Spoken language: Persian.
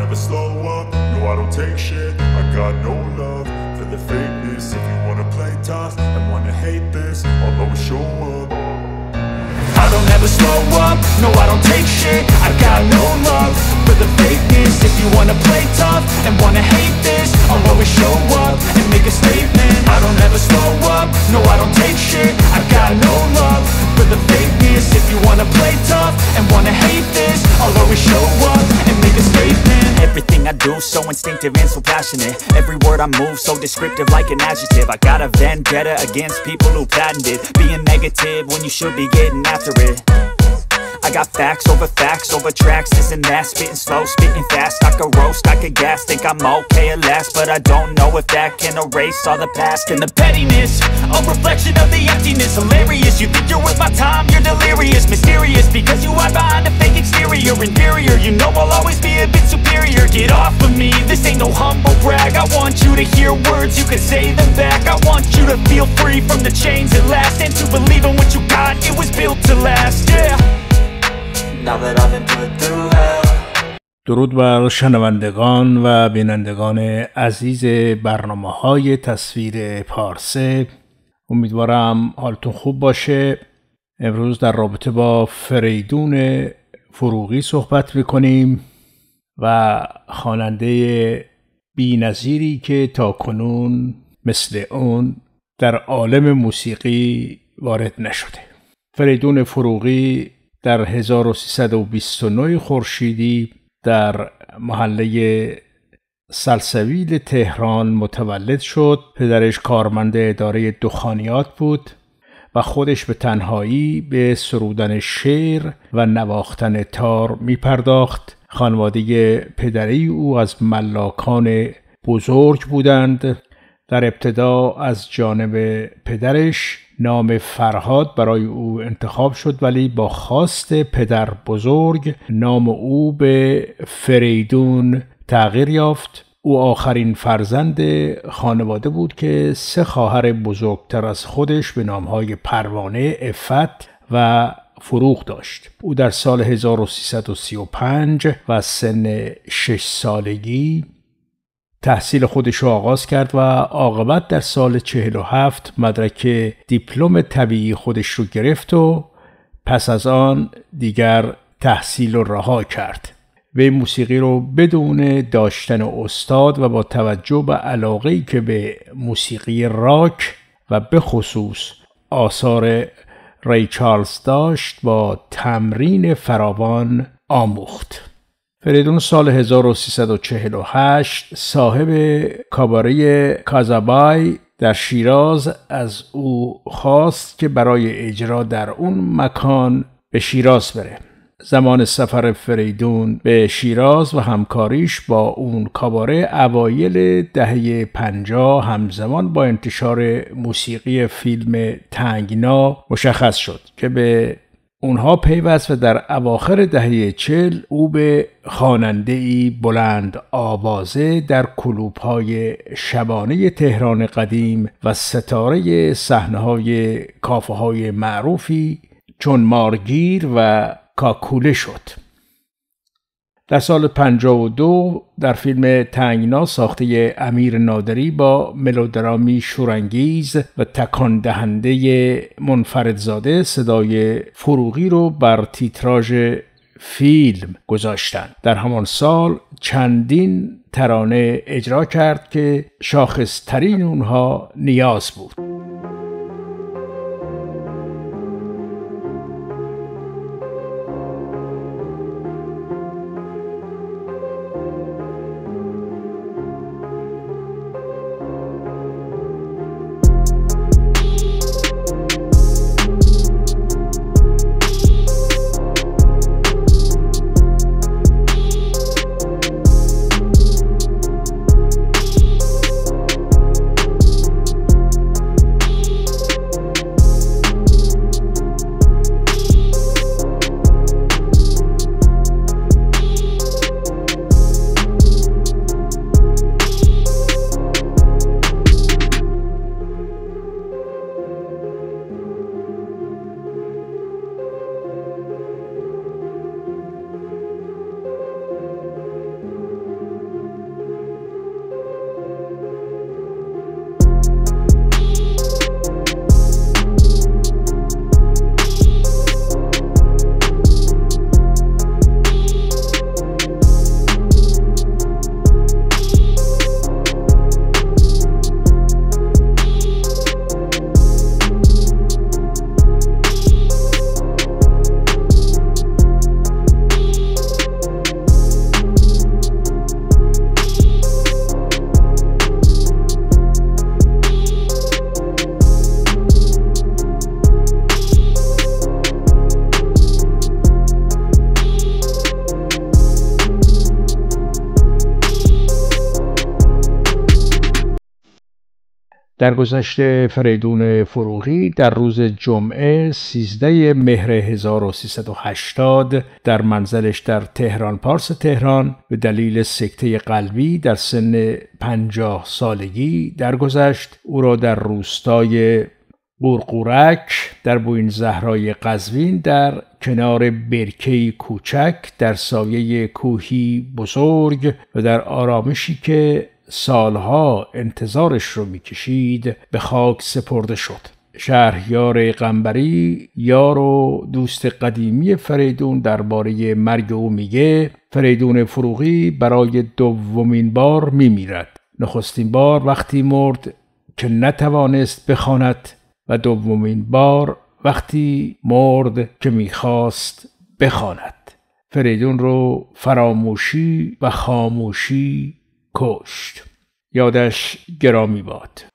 never slow up, no I don't take shit. I got no love for the fakeness. If you wanna play tough and wanna hate this, I'll always show up. I don't ever slow up, no I don't take shit. I got no love for the fakeness. If you wanna play tough and wanna hate this, I'll always show up and make a statement. I don't ever slow up, no I don't take shit. I got no love for the fakeness. If you wanna play tough and wanna hate this, I'll always show up and make a statement. Everything I do so instinctive and so passionate. Every word I move so descriptive like an adjective. I got a vendetta against people who patented being negative when you should be getting after it. I got facts over tracks, this and that. Spitting slow, spitting fast, I could roast, I could gas. Think I'm okay at last, but I don't know if that can erase all the past. And the pettiness, a reflection of the emptiness. Hilarious, you think you're worth my time, you're delirious. Mysterious, because you hide behind a fake exterior. Inferior, you know I'll always be a bit superior. Get off of me, this ain't no humble brag. I want you to hear words, you can say them back. I want you to feel free from the chains at last, and to believe in what you got, it was built to last, yeah. درود بر شنوندگان و بینندگان عزیز برنامه‌های تصویر پارسه. امیدوارم حالتون خوب باشه. امروز در رابطه با فریدون فروغی صحبت می‌کنیم و خواننده بی‌نظیری که تاکنون مثل اون در عالم موسیقی وارد نشده. فریدون فروغی در 1329 خورشیدی در محله سلسبیل تهران متولد شد. پدرش کارمند اداره دخانیات بود و خودش به تنهایی به سرودن شعر و نواختن تار می پرداخت. خانواده پدری او از ملاکان بزرگ بودند. در ابتدا از جانب پدرش نام فرهاد برای او انتخاب شد، ولی با خواست پدر بزرگ نام او به فریدون تغییر یافت. او آخرین فرزند خانواده بود که 3 خواهر بزرگتر از خودش به نامهای پروانه، عفت و فروغ داشت. او در سال 1335 و سن 6 سالگی تحصیل خودش را آغاز کرد و عاقبت در سال 47 مدرک دیپلم طبیعی خودش رو گرفت و پس از آن دیگر تحصیل رو رها کرد. وی موسیقی رو بدون داشتن استاد و با توجه به علاقه‌ای که به موسیقی راک و به خصوص آثار ری چارلز داشت با تمرین فراوان آموخت. فریدون سال 1348 صاحب کاباره کازابای در شیراز از او خواست که برای اجرا در اون مکان به شیراز بره. زمان سفر فریدون به شیراز و همکاریش با اون کاباره اوایل دهه 50 همزمان با انتشار موسیقی فیلم تنگنا مشخص شد که به اونها پیوست و در اواخر دهه 40 او به خواننده‌ای بلند آوازه در کلوب‌های شبانه تهران قدیم و ستاره صحنه‌های کافه‌های معروفی چون مارگیر و کاکوله شد. در سال 52 در فیلم تنگنا ساخته امیر نادری با ملودرامی شورانگیز و تکان دهنده منفردزاده صدای فروغی رو بر تیتراژ فیلم گذاشتند. در همان سال چندین ترانه اجرا کرد که شاخصترین اونها نیاز بود. درگذشت فریدون فروغی در روز جمعه 13 مهر 1380 در منزلش در تهران پارس تهران به دلیل سکته قلبی در سن 50 سالگی درگذشت. او را در روستای قورقورک در بوین زهرای قزوین در کنار برکه‌ای کوچک در سایه کوهی بزرگ و در آرامشی که سالها انتظارش رو میکشید به خاک سپرده شد. شهریار قنبری، یار و دوست قدیمی فریدون، درباره مرگ او میگه فریدون فروغی برای دومین بار میمیرد. نخستین بار وقتی مرد که نتوانست بخواند و دومین بار وقتی مرد که میخواست بخواند. فریدون رو فراموشی و خاموشی کشت. یادش گرامی باد.